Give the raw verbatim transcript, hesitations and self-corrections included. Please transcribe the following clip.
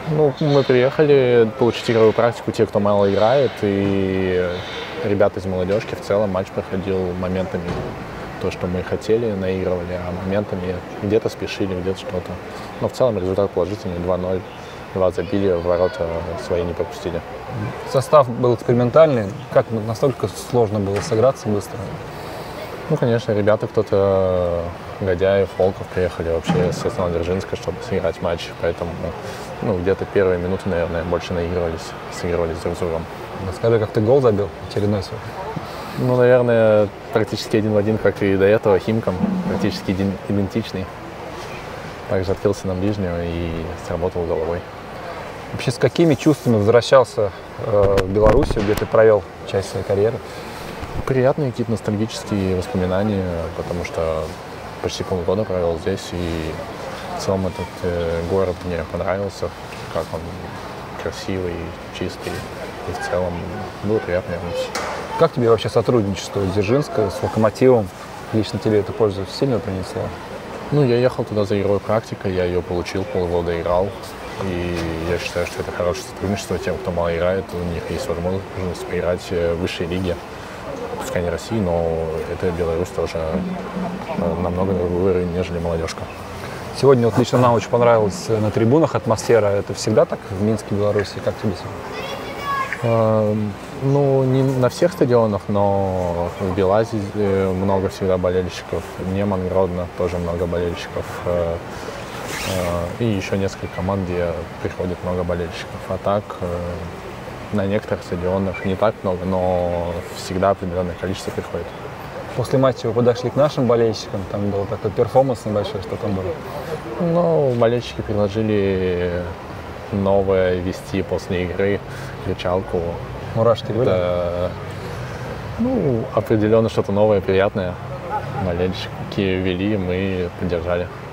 Ну, мы приехали получить игровую практику, те, кто мало играет, и ребята из молодежки. В целом матч проходил моментами то, что мы хотели, наигрывали, а моментами где-то спешили, где-то что-то. Но в целом результат положительный, два ноль. Два забили, в ворота свои не пропустили. Состав был экспериментальный. Как настолько сложно было сыграться быстро? Ну, конечно, ребята, кто-то, Годяев, Волков, приехали вообще с Ясно-Дзержинска, чтобы сыграть матч. Поэтому, ну, где-то первые минуты, наверное, больше наигрывались, сыгрывались друг с другом. Расскажи, как ты гол забил очередной свой? Ну, наверное, практически один в один, как и до этого, Химкам, практически идентичный. Также открылся на ближнего и сработал головой. Вообще, с какими чувствами возвращался э, в Белоруссию, где ты провел часть своей карьеры? Приятные какие-то ностальгические воспоминания, потому что почти полгода провел здесь, и в целом этот э, город мне понравился, как он красивый, чистый, и в целом было приятно вернуться. Как тебе вообще сотрудничество Дзержинска с Локомотивом? Лично тебе это пользу сильно принесло? Ну, я ехал туда за игровой практикой, я ее получил, полгода играл, и я считаю, что это хорошее сотрудничество тем, кто мало играет, у них есть возможность поиграть в высшей лиге. Пускай не России, но это Беларусь тоже намного другой уровень, нежели молодежка. Сегодня вот лично нам очень понравилась на трибунах атмосфера. Это всегда так в Минске, Беларуси? Как тебе сегодня? Ну, не на всех стадионах, но в Белазе много всегда болельщиков. Неман, Гродно тоже много болельщиков. И еще несколько команд, где приходит много болельщиков. А так, на некоторых стадионах не так много, но всегда определенное количество приходит. После матча вы подошли к нашим болельщикам, там был такой перформанс небольшой, что там было? Ну, болельщики предложили новое вести после игры, кричалку. Мурашки были? Это, ну, определенно что-то новое, приятное. Болельщики вели, мы поддержали.